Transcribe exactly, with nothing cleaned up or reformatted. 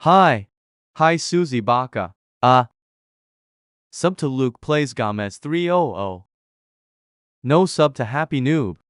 Hi. Hi Susie Baka. Uh. Sub to Luke plays Gomez three hundred. No sub to Happy Noob.